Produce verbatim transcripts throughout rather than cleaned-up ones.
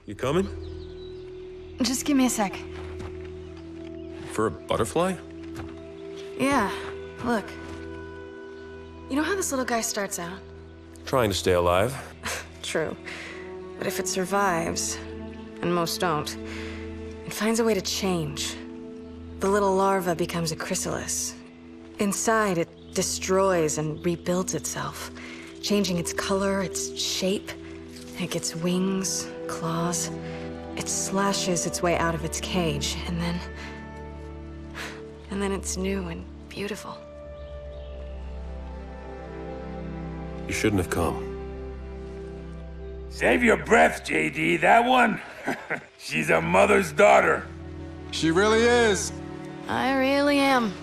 You coming? Just give me a sec. For a butterfly? Yeah, look. You know how this little guy starts out? Trying to stay alive. True. But if it survives, and most don't, it finds a way to change. The little larva becomes a chrysalis. Inside, it destroys and rebuilds itself, changing its color, its shape. It gets wings, claws. It slashes its way out of its cage, and then... And then it's new and beautiful. You shouldn't have come. Save your breath, J D. That one? She's a mother's daughter. She really is. I really am.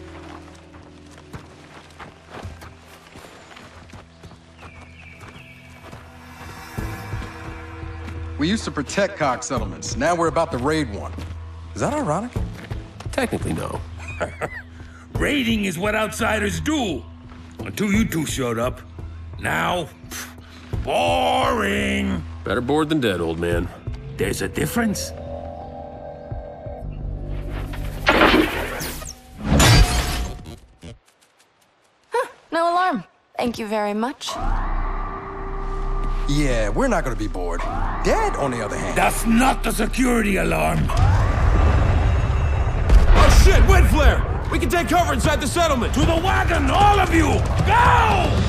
We used to protect cock settlements. Now we're about to raid one. Is that ironic? Technically, no. Raiding is what outsiders do. Until you two showed up. Now, pff, boring. Better bored than dead, old man. There's a difference. Huh, no alarm. Thank you very much. Yeah, we're not gonna be bored. Dead, on the other hand. That's not the security alarm. Oh shit, wind flare! We can take cover inside the settlement! To the wagon, all of you! Go!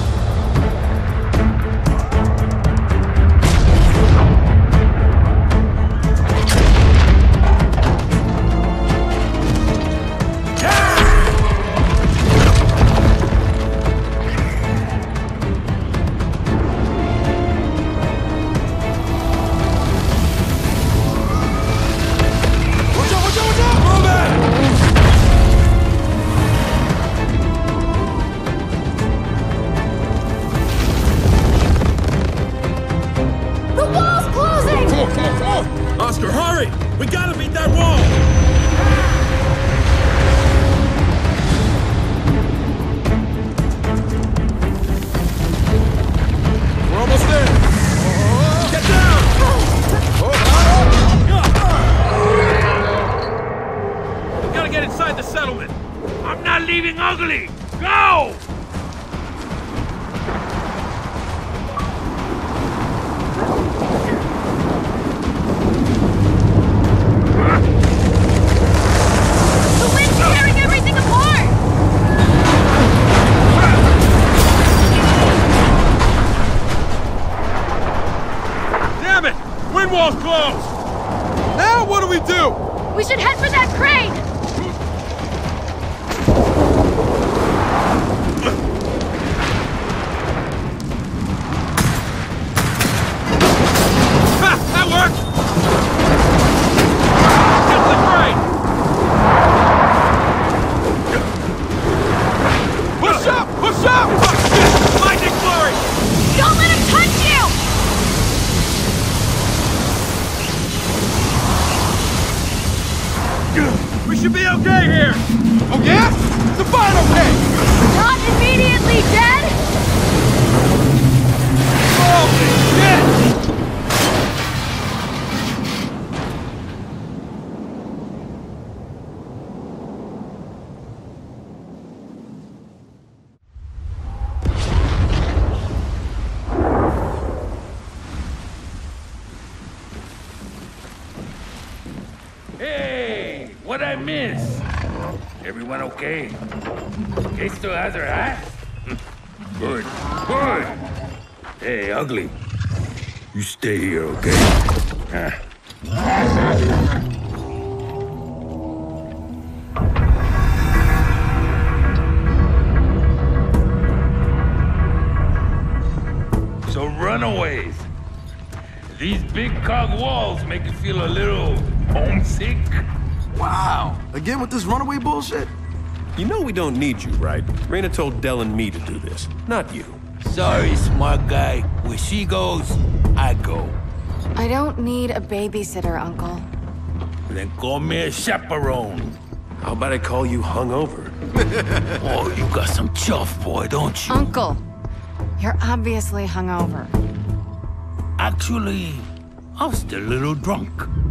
Oscar, hurry! We gotta beat that wall! We're almost there. Get down! We gotta get inside the settlement. I'm not leaving ugly. Go! Wall's closed! Now what do we do? We should head for that crane! Ha! That worked! Get the crane! Push up! Push up! Lightning flurry! Don't let him touch you! We should be okay here! Oh yeah? Define okay! Not immediately dead? Holy shit! Hey, what'd I miss? Everyone okay? Kay still has her hat? Good, good. Hey, ugly. You stay here, okay? So runaways. These big cog walls make you feel a little homesick? Wow. Again with this runaway bullshit? You know we don't need you, right? Raina told Del and me to do this, not you. Sorry, smart guy. Where she goes, I go. I don't need a babysitter, Uncle. Then call me a chaperone. How about I call you hungover? Oh, you got some chuff, boy, don't you? Uncle, you're obviously hungover. Actually, I'm still a little drunk.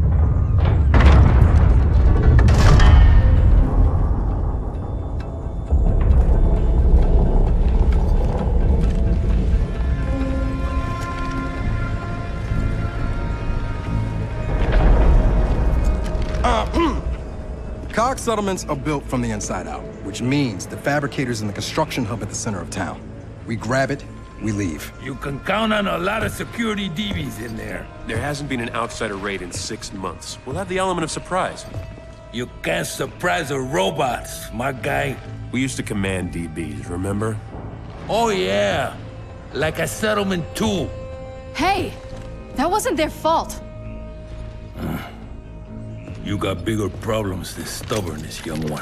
Cog settlements are built from the inside out, which means the fabricators in the construction hub at the center of town. We grab it, we leave. You can count on a lot of security D Bs in there. There hasn't been an outsider raid in six months. We'll have the element of surprise. You can't surprise the robots, my guy. We used to command D Bs, remember? Oh yeah, like a settlement too. Hey, that wasn't their fault. You got bigger problems than stubbornness, young one.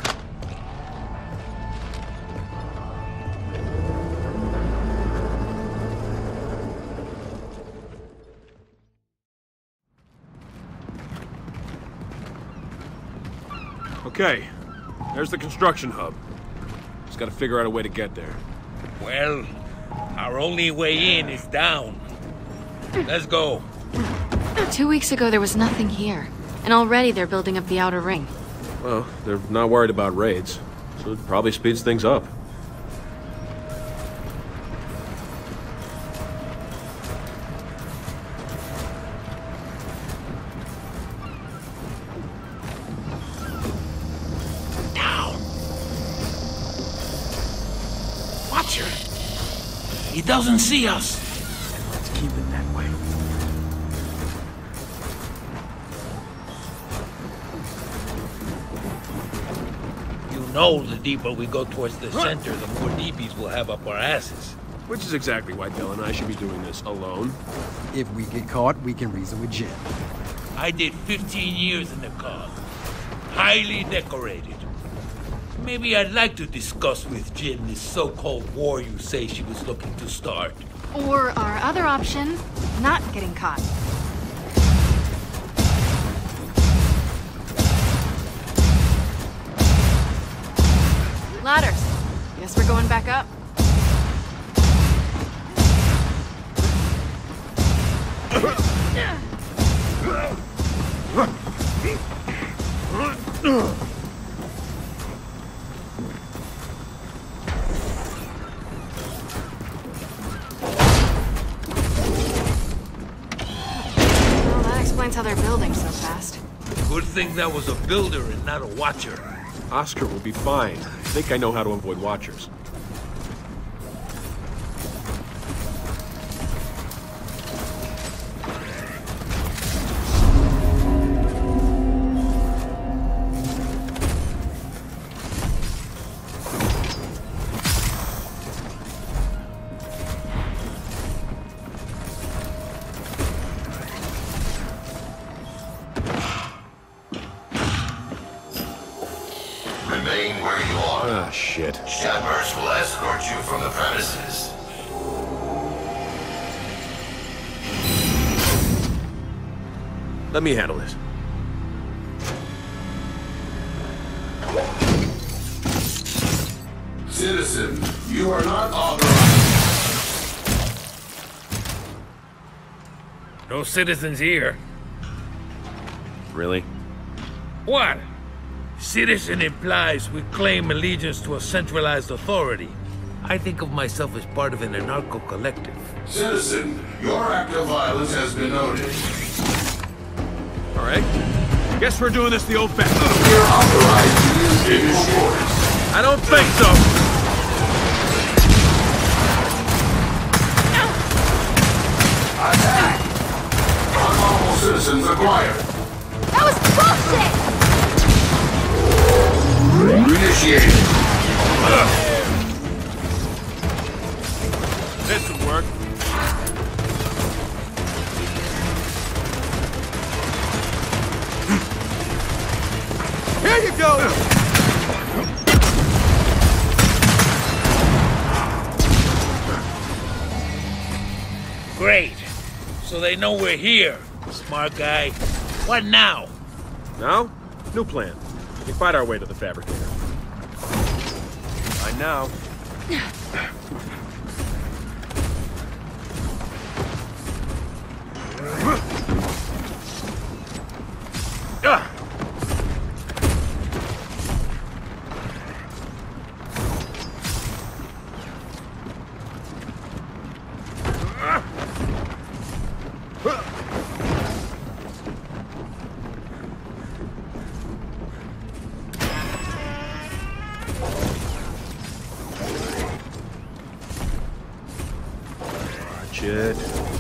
Okay, there's the construction hub. Just gotta figure out a way to get there. Well, our only way in is down. Let's go. Two weeks ago, there was nothing here. And already they're building up the outer ring. Well, they're not worried about raids, so it probably speeds things up. Down. Watch her. He doesn't see us. Let's keep it that way. No, the deeper we go towards the center, the more D Bs we'll have up our asses. Which is exactly why Dylan and I should be doing this alone. If we get caught, we can reason with Jim. I did fifteen years in the cog. Highly decorated. Maybe I'd like to discuss with Jim this so-called war you say she was looking to start. Or our other option, not getting caught. Ladders. Guess we're going back up. Well, that explains how they're building so fast. Good thing that was a builder and not a watcher. Oscar will be fine. I think I know how to avoid watchers. Remain where you are. Ah, shit. Shepherds will escort you from the premises. Let me handle this. Citizen, you are not authorized. No citizens here. Really? What? Citizen implies we claim allegiance to a centralized authority. I think of myself as part of an anarcho collective. Citizen, your act of violence has been noted. All right. Guess we're doing this the old-fashioned way. You're authorized to use illegal force. I don't think so. Attack! Unlawful citizens acquired. That was bullshit! Initiated. This would work. Here you go! Great. So they know we're here. Smart guy. What now? Now, new plan. We fight our way to the fabricator. By now. shit.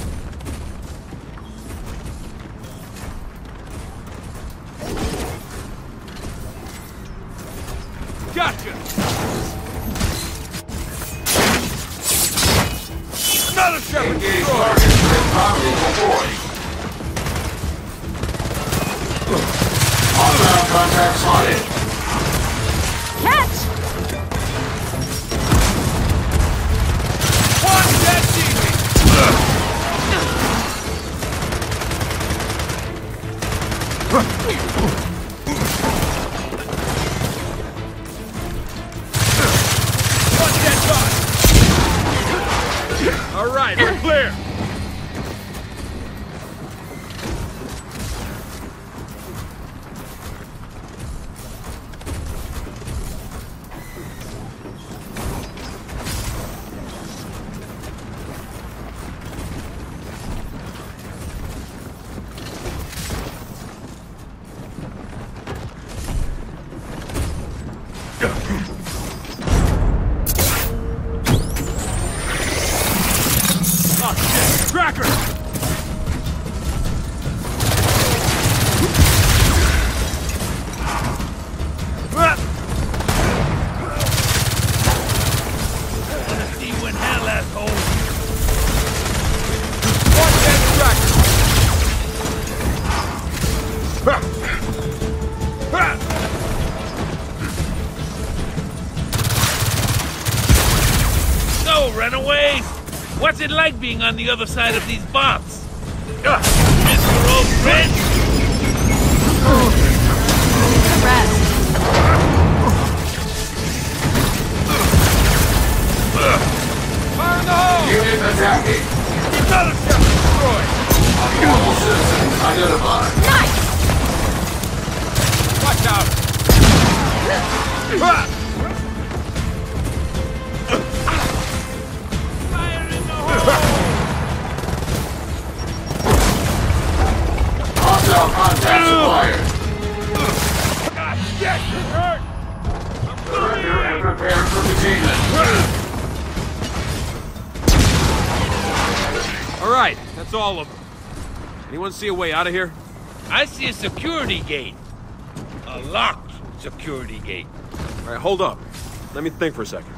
Gotcha! Another Shepherd Engage destroyed! targets with property deployed. Hostile contact spotted. Catch! One dead teammate! One dead shot! All right, we're clear! Oh, shit! Cracker! Ah! Wanna see when hell, asshole? One dead cracker! Ah! Ah! So, runaways! What's it like being on the other side of these bombs? Uh, Mister Old Friend? Rest. Fire in the hole! Unit attacking. Another ship destroyed! All citizens identified. Nice! Watch out! Ah! Fire in the hole! Hostile contact acquired. God, shit! It hurt! I'm Surrender and prepare for containment. All right, that's all of them. Anyone see a way out of here? I see a security gate. A locked security gate. All right, hold up. Let me think for a second.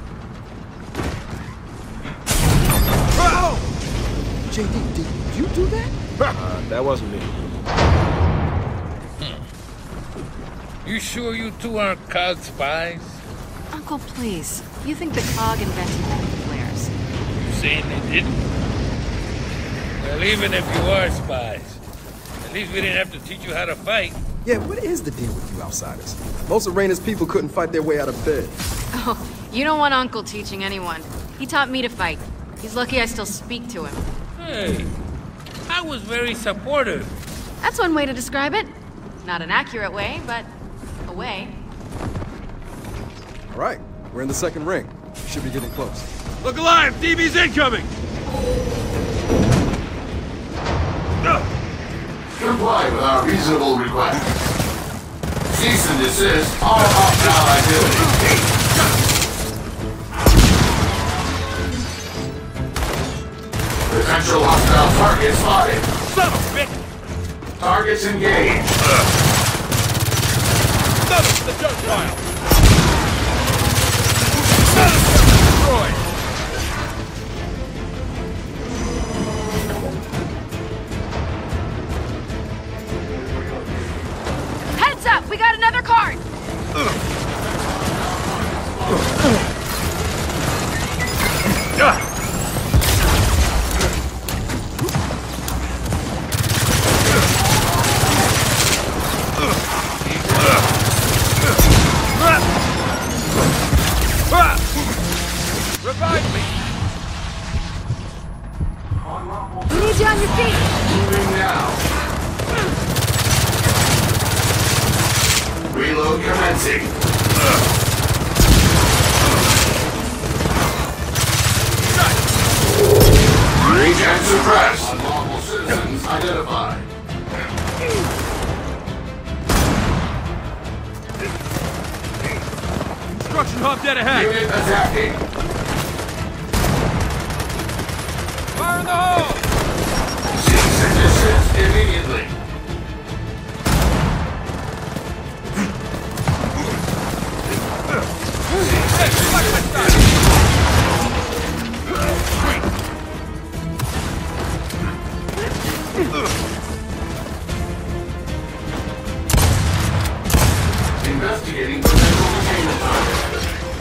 Oh! J D, did you do that? Uh, that wasn't me. You sure you two aren't C O G spies? Uncle, please. You think the cog invented metal flares? You saying they didn't? Well, even if you are spies, at least we didn't have to teach you how to fight. Yeah, what is the deal with you outsiders? Most of Raina's people couldn't fight their way out of bed. Oh, you don't want Uncle teaching anyone. He taught me to fight. He's lucky I still speak to him. Hey, I was very supportive. That's one way to describe it. Not an accurate way, but a way. All right, we're in the second ring. Should be getting close. Look alive! D B's incoming! Comply with our reasonable request. Cease and desist all hostile activity. Potential hostile target spotted. Son of a bitch! Targets engaged. Another the junk pile! Another ship destroyed! Heads up! We got another card! Revive me! We need you on your feet! Moving now. Reload commencing. Reach and suppress. Unlawful citizens identified. Construction hub dead ahead! Unit attacking. Fire Fire in the hole! Cease and desist immediately. Investigating potential containment targets.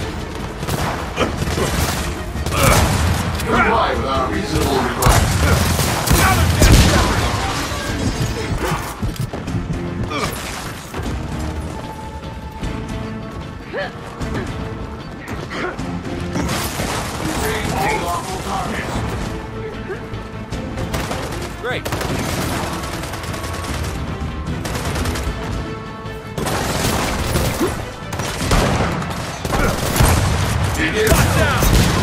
Comply with our reasonable request. Retrieve all lawful targets. Great. Begin. Down!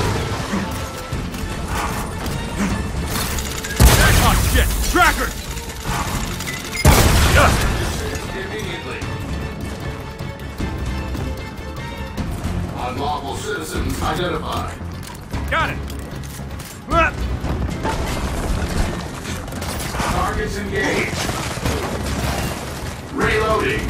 Oh shit! Tracker! Immediately. Unlawful citizens identified. Got it! Targets engaged. Reloading.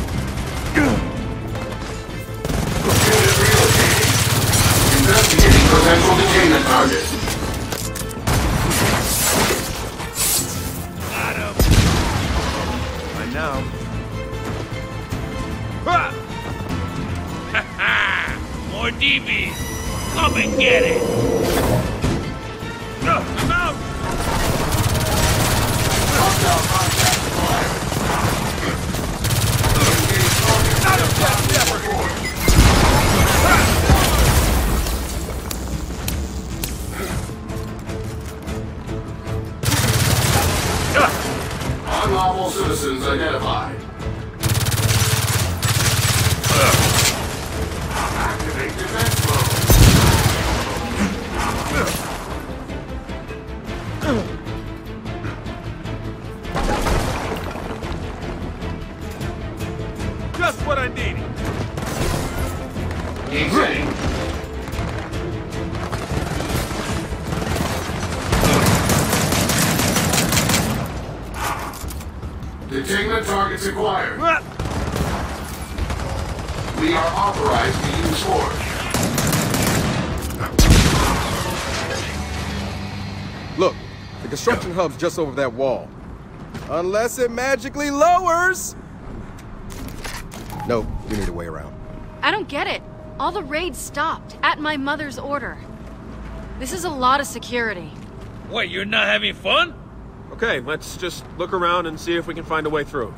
Unit relocating. Investigating potential detainment targets. Got him! I know. Ha ha! More D Bs! Come and get it! No, I'm out! Hostile contact acquired. Engage targets. Not a best effort! Unlawful citizens identified. Activate defense mode. Just what I needed! Exiting. Detainment targets acquired. We are authorized to use force. Look, the construction hub's just over that wall. Unless it magically lowers! No, we need a way around. I don't get it. All the raids stopped, at my mother's order. This is a lot of security. What, you're not having fun? Okay, let's just look around and see if we can find a way through.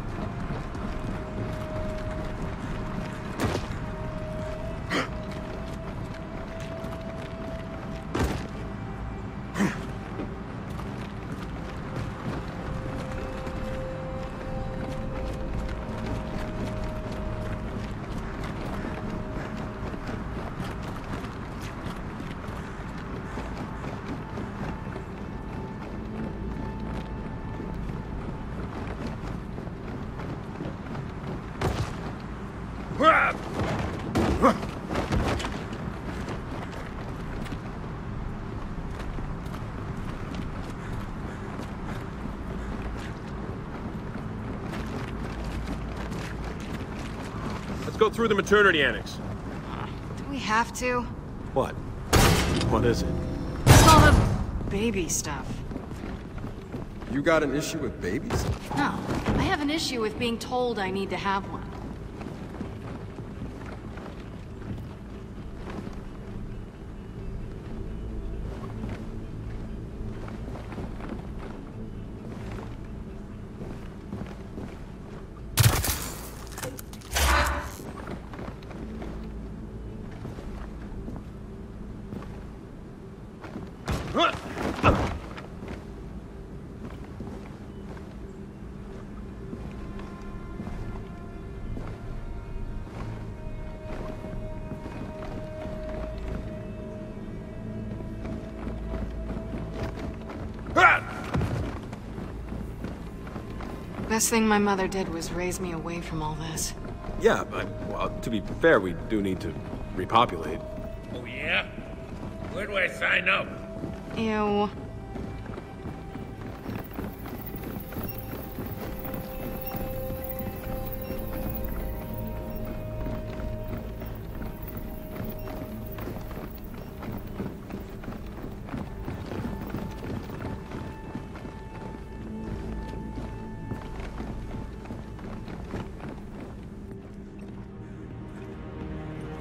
Let's go through the maternity annex. Do we have to? What? What is it? It's all the baby stuff. You got an issue with babies? No, I have an issue with being told I need to have one. Best thing my mother did was raise me away from all this. Yeah, but, well, to be fair, we do need to repopulate. Oh yeah? Where do I sign up? Ew.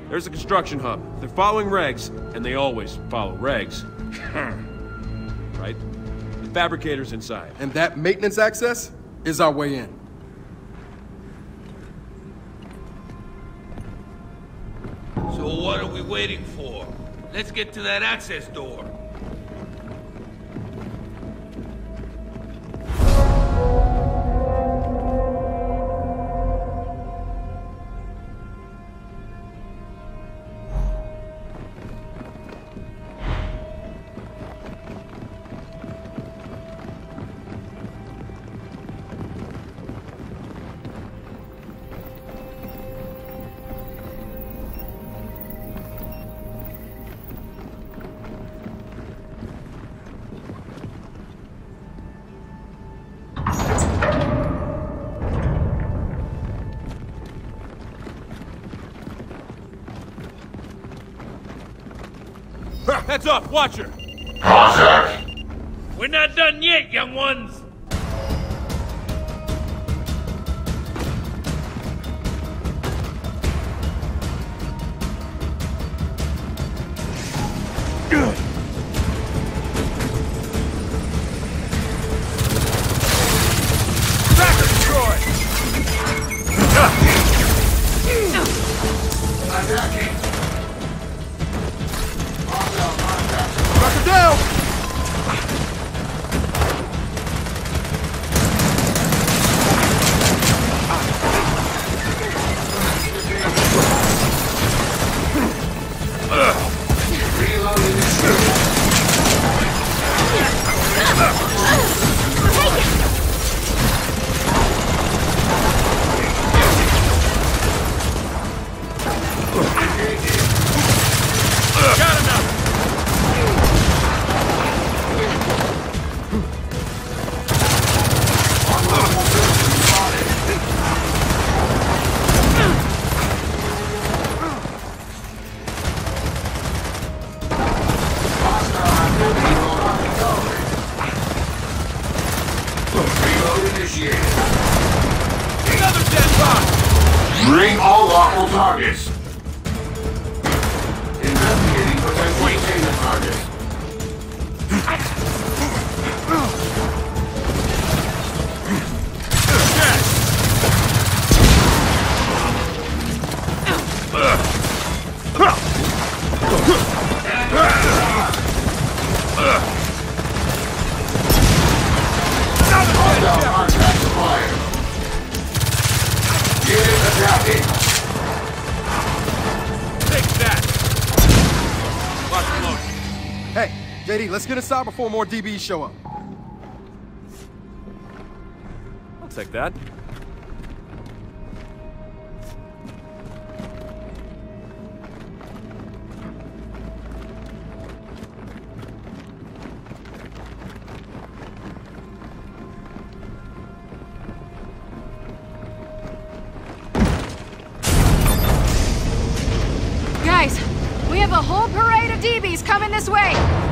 There's a construction hub. They're following regs, and they always follow regs. Right? The fabricator's inside. And that maintenance access is our way in. So what are we waiting for? Let's get to that access door. Heads up, watcher! Contact! We're not done yet, young ones! Attacking! Knock her down! Bring all lawful targets. Investigating potential containment targets. Hostile contact acquired. Unit attacking. Take that! Watch the load. Hey, J D, let's get inside before more D Bs show up. I'll take that. Guys, we have a whole parade of D Bs coming this way!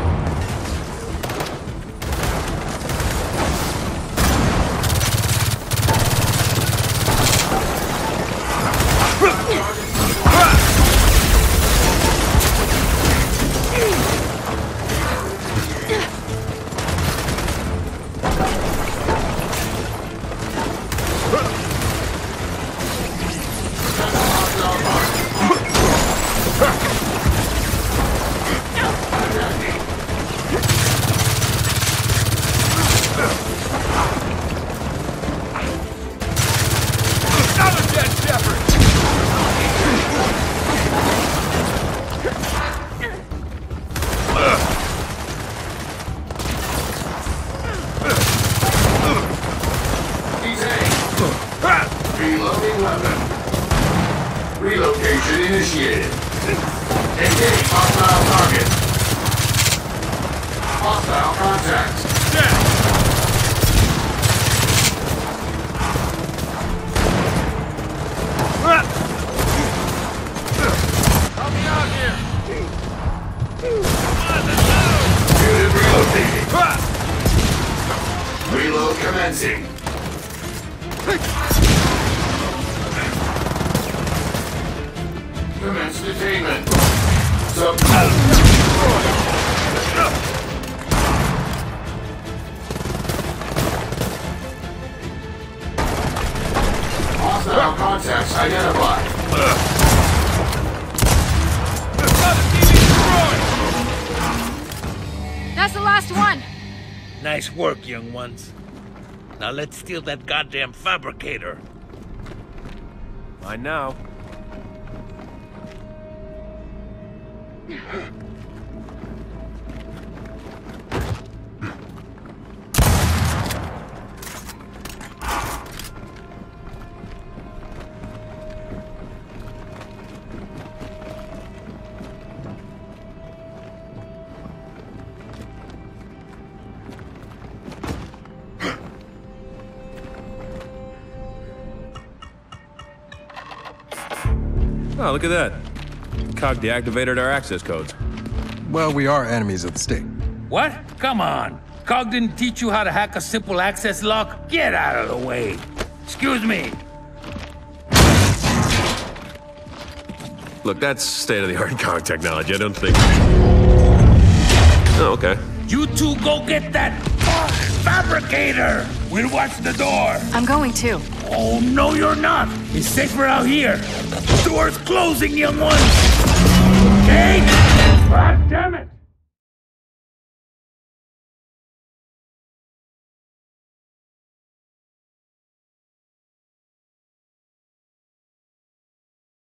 Reloading weapon. Relocation initiated. Engage hostile target. Hostile contact. Help me out here! Unit relocating. Reload commencing. Commence detainment. Sub- Hostile contacts identified. That's the last one! Nice work, young ones. Now let's steal that goddamn fabricator. Mine now. Oh, look at that. Cog deactivated our access codes. Well, we are enemies of the state. What? Come on. Cog didn't teach you how to hack a simple access lock? Get out of the way. Excuse me. Look, that's state-of-the-art Cog technology. I don't think... Oh, okay. You two go get that uh, fabricator. We'll watch the door. I'm going too. Oh, no, you're not. It's safer out here. Door's closing, young ones. Okay?